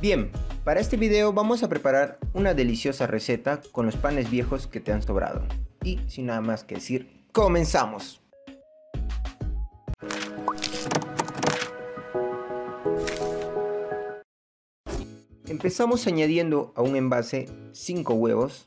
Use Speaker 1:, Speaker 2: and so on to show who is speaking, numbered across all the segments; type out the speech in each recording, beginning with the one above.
Speaker 1: Bien, para este video vamos a preparar una deliciosa receta con los panes viejos que te han sobrado. Y sin nada más que decir, ¡comenzamos! Empezamos añadiendo a un envase 5 huevos.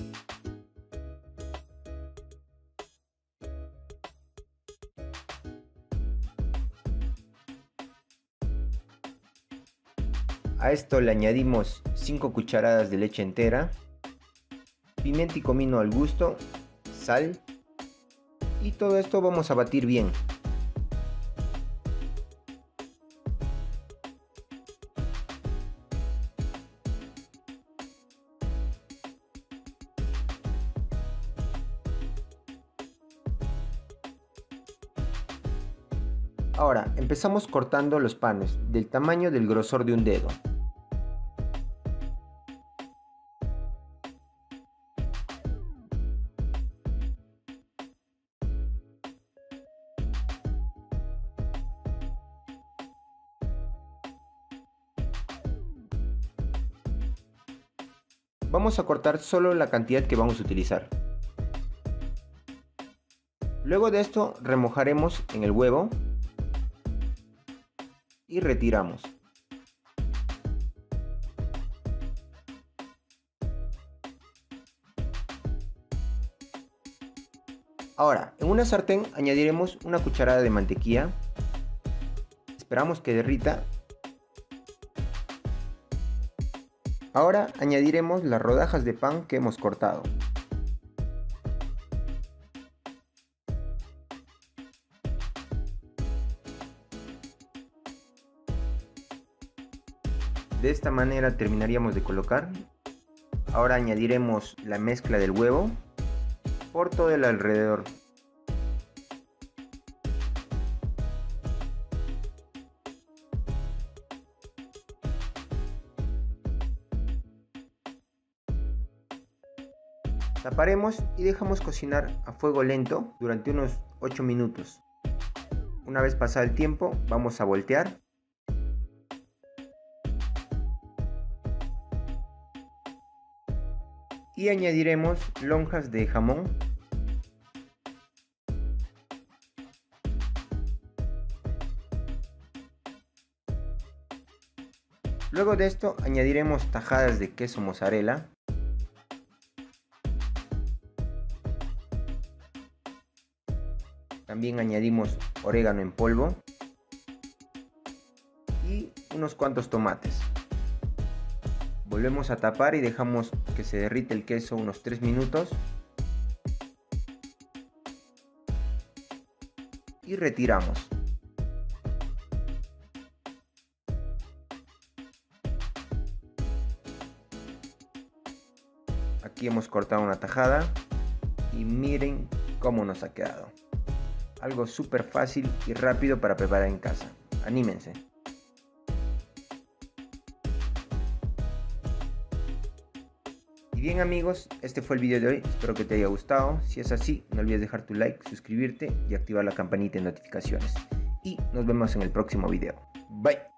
Speaker 1: A esto le añadimos 5 cucharadas de leche entera, pimienta y comino al gusto, sal y todo esto vamos a batir bien. Ahora empezamos cortando los panes del tamaño del grosor de un dedo. Vamos a cortar solo la cantidad que vamos a utilizar. Luego de esto remojaremos en el huevo y retiramos. Ahora, en una sartén añadiremos una cucharada de mantequilla. Esperamos que derrita. Ahora añadiremos las rodajas de pan que hemos cortado. De esta manera terminaríamos de colocar. Ahora añadiremos la mezcla del huevo por todo el alrededor. Taparemos y dejamos cocinar a fuego lento durante unos 8 minutos. Una vez pasado el tiempo, vamos a voltear. Y añadiremos lonjas de jamón. Luego de esto añadiremos tajadas de queso mozzarella. También añadimos orégano en polvo y unos cuantos tomates. Volvemos a tapar y dejamos que se derrite el queso unos 3 minutos. Y retiramos. Aquí hemos cortado una tajada y miren cómo nos ha quedado. Algo súper fácil y rápido para preparar en casa. Anímense. Y bien amigos, este fue el video de hoy, espero que te haya gustado. Si es así, no olvides dejar tu like, suscribirte y activar la campanita de notificaciones. Y nos vemos en el próximo video. Bye.